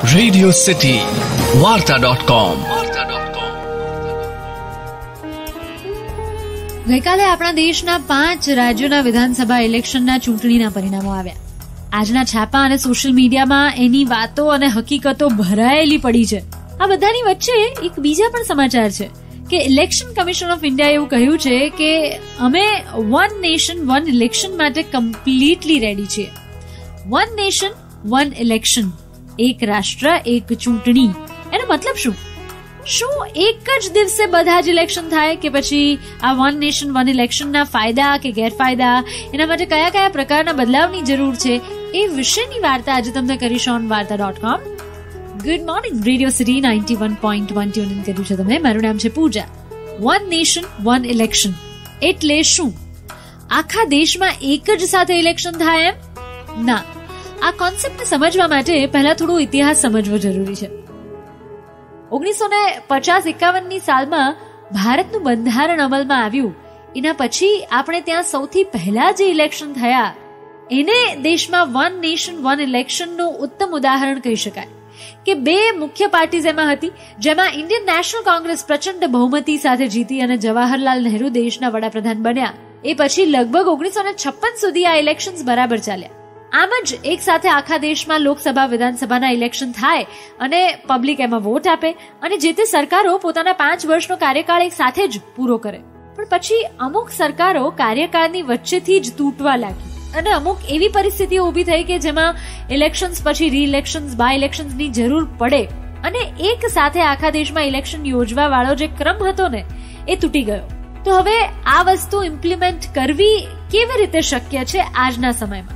Radio city વાર્તા.com. ગઈકાલે આપણા દેશના 5 રાજ્યોના વિધાનસભા ઇલેક્શનના ચૂંટણીના પરિણામો આવ્યા. આજના છાપા અને સોશિયલ મીડિયામાં એની વાતો અને હકીકતો ભરાયેલી પડી છે. આ બધાની વચ્ચે એક બીજા પણ સમાચાર છે કે ઇલેક્શન કમિશન ઓફ ઇન્ડિયા એવું કહ્યું છે કે અમે વન નેશન વન ઇલેક્શન માટે કમ્પ્લીટલી રેડી છીએ. વન નેશન વન ઇલેક્શન, એક રાષ્ટ્ર એક ચૂંટણી. એનો મતલબ શું એક જ દિવસે બધા જ ઇલેક્શન થાય કે પછી આ વન નેશન વન ઇલેક્શનના ફાયદા કે ગેરફાયદા, એના માટે કયા કયા પ્રકારના બદલાવની જરૂર છે, એ વિશેની વાર્તા આજે તમને કરીશું ઓન વાર્તા.com. Good morning. Radio city 91.1 tune in કર્યું છે તમે. મારું નામ છે Pooja. One nation one election એટલે શું? આખા દેશમાં એક જ સાથે ઇલેક્શન થાય એમ? ના. આ કોન્સેપ્ટને સમજવા માટે પહેલા થોડો ઇતિહાસ સમજવો જરૂરી છે. 1950-51ની સાલમાં ભારતનું બંધારણ અમલમાં આવ્યું. એના પછી આપણે ત્યાં સૌથી પહેલા જે ઇલેક્શન થયા એને દેશમાં વન નેશન વન ઇલેક્શનનું ઉત્તમ ઉદાહરણ કહી શકાય કે બે મુખ્ય પાર્ટીઝ એમાં હતી, જેમાં ઇન્ડિયન નેશનલ કોંગ્રેસ પ્રચંડ બહુમતી સાથે જીતી અને જવાહરલાલ નહેરુ દેશના વડાપ્રધાન બન્યા. એ પછી લગભગ 1956 સુધી આ ઇલેક્શન્સ બરાબર ચાલ્યા. આમ જ એક સાથે આખા દેશમાં લોકસભા વિધાનસભાના ઇલેક્શન થાય અને પબ્લિક એમાં વોટ આપે અને જે તે સરકારો પોતાના 5 વર્ષનો કાર્યકાળ એક સાથે જ પૂરો કરે. પણ પછી અમુક સરકારો કાર્યકાળની વચ્ચેથી જ તૂટવા લાગી અને અમુક એવી પરિસ્થિતિઓ ઊભી થઈ કે જેમાં ઇલેક્શન્સ પછી રી ઇલેક્શન્સ બાય ઇલેક્શન્સની જરૂર પડે અને એક સાથે આખા દેશમાં ઇલેક્શન યોજવા વાળો જે ક્રમ હતો ને એ તૂટી ગયો. તો હવે આ વસ્તુ ઇમ્પ્લિમેન્ટ કરવી કેવી રીતે શક્ય છે આજના સમયમાં?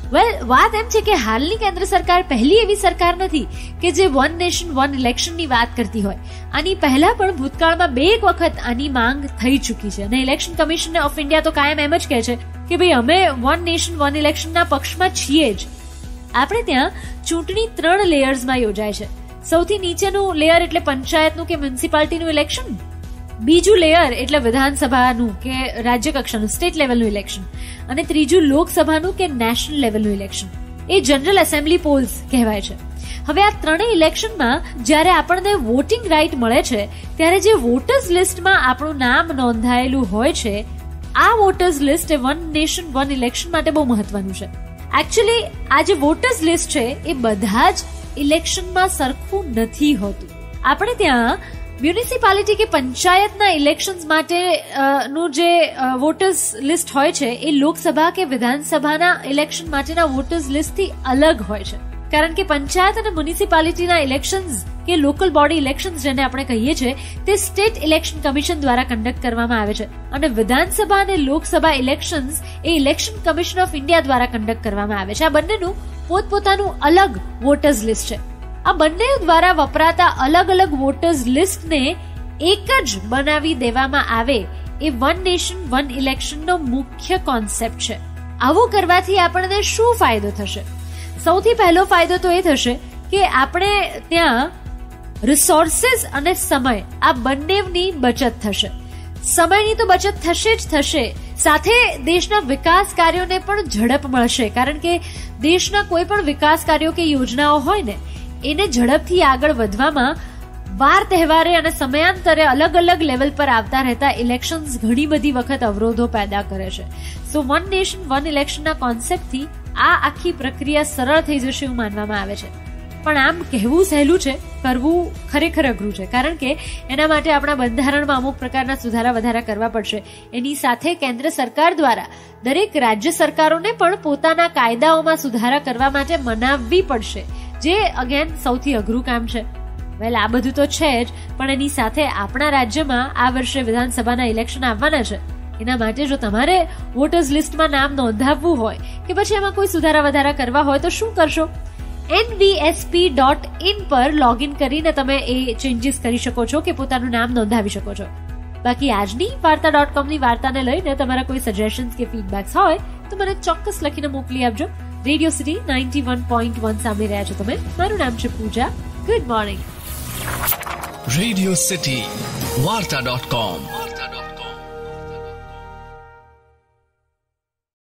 વાત એમ છે કે હાલની કેન્દ્ર સરકાર પહેલી એવી સરકાર નથી કે જે વન નેશન વન ઇલેક્શનની વાત કરતી હોય. આની પહેલા પણ ભૂતકાળમાં 2 વખત આની માંગ થઈ ચૂકી છે અને ઇલેક્શન કમિશન ઓફ ઇન્ડિયા તો કાયમ એમ જ કહે છે કે ભાઈ અમે વન નેશન વન ઇલેક્શનના પક્ષમાં છીએ જ. આપણે ત્યાં ચૂંટણી 3 લેયર્સમાં યોજાય છે. સૌથી નીચેનું લેયર એટલે પંચાયતનું કે મ્યુનિસિપાલિટીનું ઇલેક્શન, બીજું લેયર એટલે વિધાનસભાનું કે રાજ્ય કક્ષાનું સ્ટેટ લેવલનું ઇલેક્શન અને ત્રીજું લોકસભાનું કે નેશનલ લેવલનું ઇલેક્શન. એ જનરલ એસેમ્બલી પોલ્સ કહેવાય છે. હવે આ ત્રણેય ઇલેક્શનમાં જ્યારે આપણને વોટિંગ રાઇટ મળે છે ત્યારે જે વોટર્સ લિસ્ટમાં આપણું નામ નોંધાયેલું હોય છે, આ વોટર્સ લિસ્ટ એ વન નેશન વન ઇલેક્શન માટે બહુ મહત્વનું છે. એકચ્યુઅલી આ જે વોટર્સ લિસ્ટ છે એ બધા જ ઇલેક્શનમાં સરખું નથી હોતું. આપણે ત્યાં મ્યુનિસિપાલિટી કે પંચાયતના ઇલેક્શન્સ માટે નું જે વોટર્સ લિસ્ટ હોય છે એ લોકસભા કે વિધાનસભાના ઇલેક્શન માટેના વોટર્સ લિસ્ટથી અલગ હોય છે. કારણ કે પંચાયત અને મ્યુનિસિપાલિટીના ઇલેક્શન્સ કે લોકલ બોડી ઇલેક્શન્સ જેને આપણે કહીએ છીએ તે સ્ટેટ ઇલેક્શન કમિશન દ્વારા કન્ડક્ટ કરવામાં આવે છે અને વિધાનસભા અને લોકસભા ઇલેક્શન્સ એ ઇલેક્શન કમિશન ઓફ ઇન્ડિયા દ્વારા કન્ડક્ટ કરવામાં આવે છે. આ બંનેનું પોતપોતાનું અલગ વોટર્સ લિસ્ટ છે. આ બંને દ્વારા વપરાતા અલગ અલગ વોટર્સ લિસ્ટને એક જ બનાવી દેવામાં આવે એ વન નેશન વન ઇલેક્શનનો મુખ્ય કોન્સેપ્ટ છે. આવું કરવાથી આપણને શું ફાયદો થશે? સૌથી પહેલો ફાયદો તો એ થશે કે આપણે ત્યાં રિસોર્સિસ અને સમય આ બંનેની બચત થશે. સમયની તો બચત થશે જ થશે, સાથે દેશના વિકાસ કાર્યોને પણ ઝડપ મળશે. કારણ કે દેશના કોઈ પણ વિકાસ કાર્યો કે યોજનાઓ હોય ને એને ઝડપથી આગળ વધવામાં વાર તહેવારે અને સમયાંતરે અલગ અલગ લેવલ પર આવતા રહેતા ઇલેક્શન્સ ઘણી બધી વખત અવરોધો પેદા કરે છે. સો વન નેશન વન ઇલેક્શનના કોન્સેપ્ટથી આ આખી પ્રક્રિયા સરળ થઈ જશે એવું માનવામાં આવે છે. પણ આમ કહેવું સહેલું છે, કરવું ખરેખર અઘરું છે. કારણ કે એના માટે આપણા બંધારણમાં અમુક પ્રકારના સુધારા વધારા કરવા પડશે. એની સાથે કેન્દ્ર સરકાર દ્વારા દરેક રાજ્ય સરકારોને પણ પોતાના કાયદાઓમાં સુધારા કરવા માટે મનાવવી પડશે, જે અગેન સૌથી અઘરું કામ છે. આ બધું તો છે જ, પણ એની સાથે આપણા રાજ્યમાં આ વર્ષે વિધાનસભાના ઇલેક્શન આવવાના છે. એના માટે જો તમારે વોટર્સ લિસ્ટમાં નામ નોંધાવવું હોય કે પછી એમાં કોઈ સુધારા વધારા કરવા હોય તો શું કરશો? nvsp.in પર લોગિન કરીને તમે એ ચેન્જીસ કરી શકો છો કે પોતાનું નામ નોંધાવી શકો છો. બાકી આજની વાર્તા.com ની વાર્તાને લઈને તમારા કોઈ સજેશન્સ કે ફીડબેક્સ હોય તો મને ચોક્કસ લખીને મોકલી આપજો. રેડિયો સિટી 91.1 સાંભળી રહ્યા છો તમે. મારું નામ છે Pooja. Good morning. Radio city વાર્તા.com.